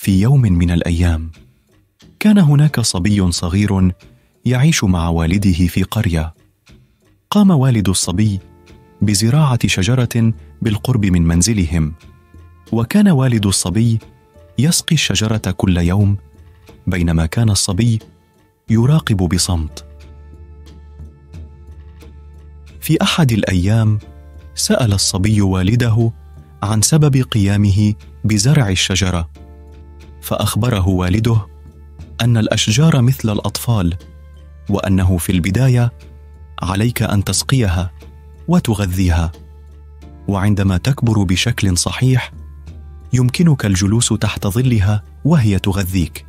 في يوم من الأيام كان هناك صبي صغير يعيش مع والده في قرية. قام والد الصبي بزراعة شجرة بالقرب من منزلهم، وكان والد الصبي يسقي الشجرة كل يوم، بينما كان الصبي يراقب بصمت. في أحد الأيام سأل الصبي والده عن سبب قيامه بزرع الشجرة، فأخبره والده أن الأشجار مثل الأطفال، وأنه في البداية عليك أن تسقيها وتغذيها، وعندما تكبر بشكل صحيح يمكنك الجلوس تحت ظلها وهي تغذيك.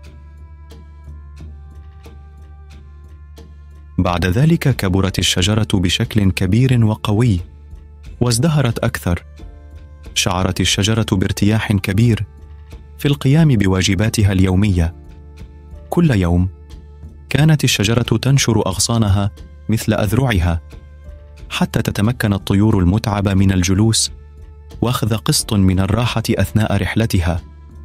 بعد ذلك كبرت الشجرة بشكل كبير وقوي وازدهرت أكثر. شعرت الشجرة بارتياح كبير في القيام بواجباتها اليومية. كل يوم كانت الشجرة تنشر أغصانها مثل أذرعها حتى تتمكن الطيور المتعبة من الجلوس وأخذ قسط من الراحة أثناء رحلتها.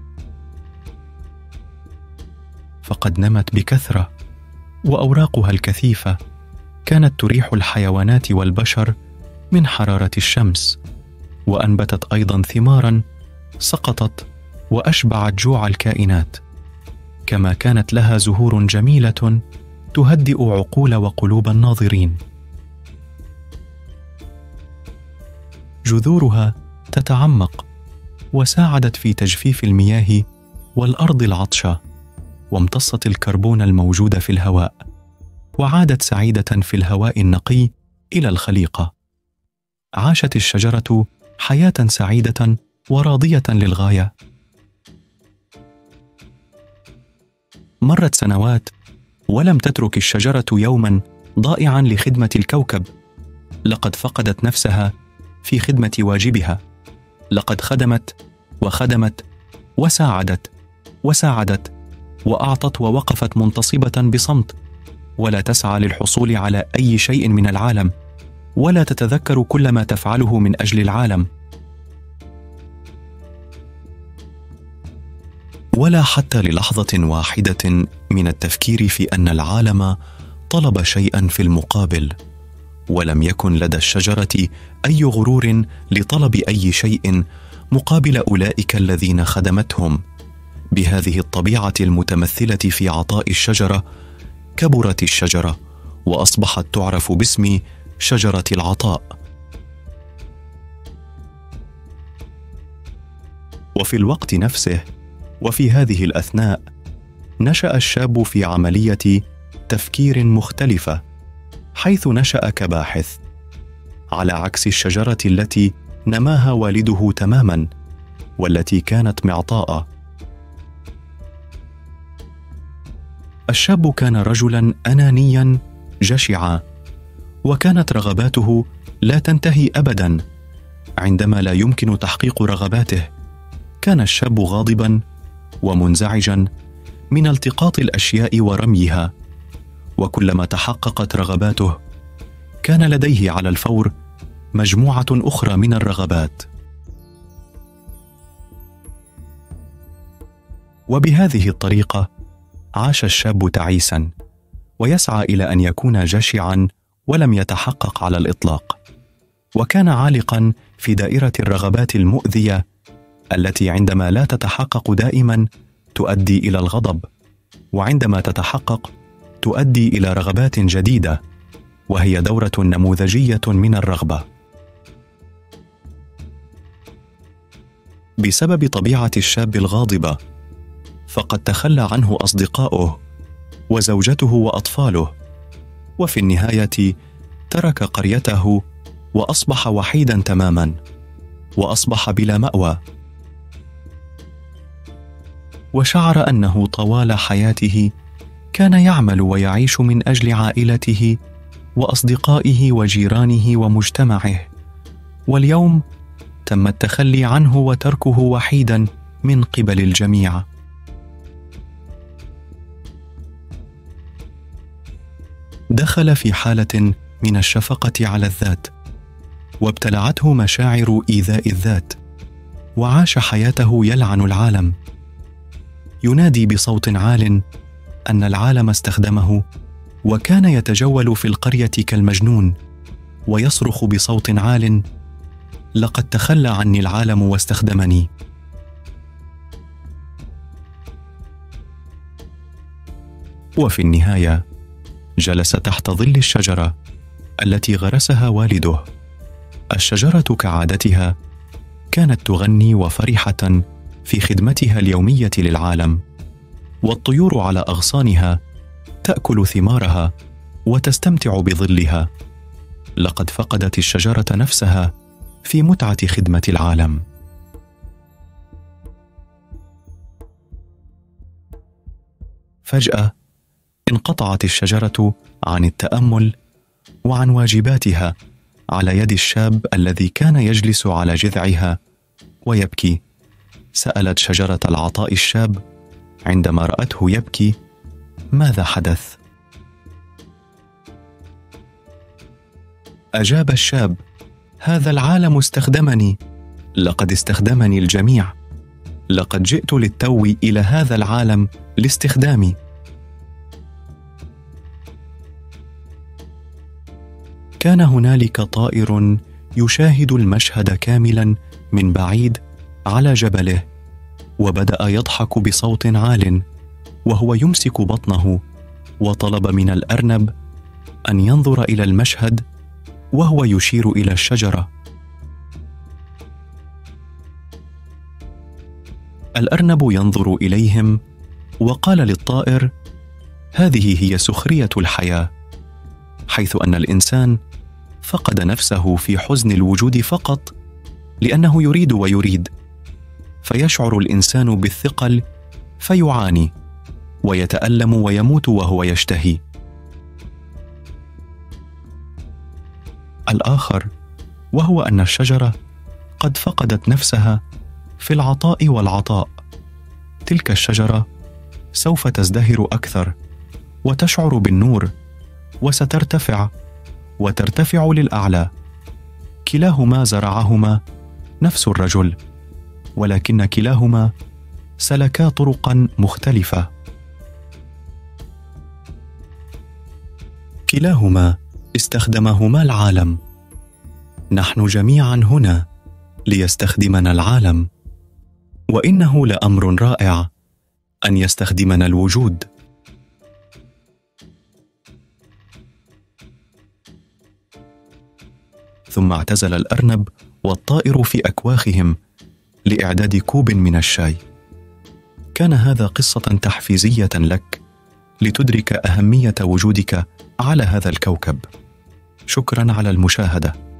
فقد نمت بكثرة، وأوراقها الكثيفة كانت تريح الحيوانات والبشر من حرارة الشمس، وأنبتت أيضا ثمارا سقطت وأشبعت جوع الكائنات، كما كانت لها زهور جميلة تهدئ عقول وقلوب الناظرين. جذورها تتعمق وساعدت في تجفيف المياه والأرض العطشة، وامتصت الكربون الموجود في الهواء، وعادت سعيدة في الهواء النقي إلى الخليقة. عاشت الشجرة حياة سعيدة وراضية للغاية. مرت سنوات ولم تترك الشجرة يوما ضائعا لخدمة الكوكب. لقد فقدت نفسها في خدمة واجبها. لقد خدمت وخدمت وساعدت وساعدت وأعطت ووقفت منتصبة بصمت، ولا تسعى للحصول على أي شيء من العالم، ولا تتذكر كل ما تفعله من أجل العالم، ولا حتى للحظة واحدة من التفكير في أن العالم طلب شيئا في المقابل. ولم يكن لدى الشجرة أي غرور لطلب أي شيء مقابل أولئك الذين خدمتهم. بهذه الطبيعة المتمثلة في عطاء الشجرة كبرت الشجرة وأصبحت تعرف باسم شجرة العطاء. وفي الوقت نفسه وفي هذه الأثناء نشأ الشاب في عملية تفكير مختلفة، حيث نشأ كباحث، على عكس الشجرة التي نماها والده تماما والتي كانت معطاءة. الشاب كان رجلا أنانيا جشعا، وكانت رغباته لا تنتهي أبدا. عندما لا يمكن تحقيق رغباته كان الشاب غاضبا ومنزعجا من التقاط الأشياء ورميها، وكلما تحققت رغباته كان لديه على الفور مجموعة أخرى من الرغبات. وبهذه الطريقة عاش الشاب تعيسا، ويسعى إلى أن يكون جشعا ولم يتحقق على الإطلاق، وكان عالقا في دائرة الرغبات المؤذية التي عندما لا تتحقق دائما تؤدي إلى الغضب، وعندما تتحقق تؤدي إلى رغبات جديدة، وهي دورة نموذجية من الرغبة. بسبب طبيعة الشاب الغاضبة فقد تخلى عنه أصدقاؤه وزوجته وأطفاله، وفي النهاية ترك قريته وأصبح وحيدا تماما، وأصبح بلا مأوى. وشعر أنه طوال حياته كان يعمل ويعيش من أجل عائلته وأصدقائه وجيرانه ومجتمعه، واليوم تم التخلي عنه وتركه وحيدا من قبل الجميع. دخل في حالة من الشفقة على الذات، وابتلعته مشاعر إيذاء الذات، وعاش حياته يلعن العالم. ينادي بصوت عال أن العالم استخدمه، وكان يتجول في القرية كالمجنون ويصرخ بصوت عال: لقد تخلى عني العالم واستخدمني. وفي النهاية جلس تحت ظل الشجرة التي غرسها والده. الشجرة كعادتها كانت تغني وفرحة في خدمتها اليومية للعالم، والطيور على أغصانها تأكل ثمارها وتستمتع بظلها. لقد فقدت الشجرة نفسها في متعة خدمة العالم. فجأة انقطعت الشجرة عن التأمل وعن واجباتها على يد الشاب الذي كان يجلس على جذعها ويبكي. سألت شجرة العطاء الشاب عندما رأته يبكي: ماذا حدث؟ أجاب الشاب: هذا العالم استخدمني، لقد استخدمني الجميع، لقد جئت للتو إلى هذا العالم لاستخدامي. كان هنالك طائر يشاهد المشهد كاملا من بعيد على جبله، وبدأ يضحك بصوت عال وهو يمسك بطنه، وطلب من الأرنب أن ينظر إلى المشهد وهو يشير إلى الشجرة. الأرنب ينظر إليهم وقال للطائر: هذه هي سخرية الحياة، حيث أن الإنسان فقد نفسه في حزن الوجود فقط لأنه يريد ويريد، فيشعر الإنسان بالثقل فيعاني ويتألم ويموت وهو يشتهي. الآخر وهو أن الشجرة قد فقدت نفسها في العطاء والعطاء. تلك الشجرة سوف تزدهر أكثر وتشعر بالنور، وسترتفع وترتفع للأعلى. كلاهما زرعهما نفس الرجل، ولكن كلاهما سلكا طرقا مختلفة. كلاهما استخدمهما العالم. نحن جميعا هنا ليستخدمنا العالم، وإنه لأمر رائع أن يستخدمنا الوجود. ثم اعتزل الأرنب والطائر في أكواخهم لإعداد كوب من الشاي. كان هذا قصة تحفيزية لك لتدرك أهمية وجودك على هذا الكوكب. شكرا على المشاهدة.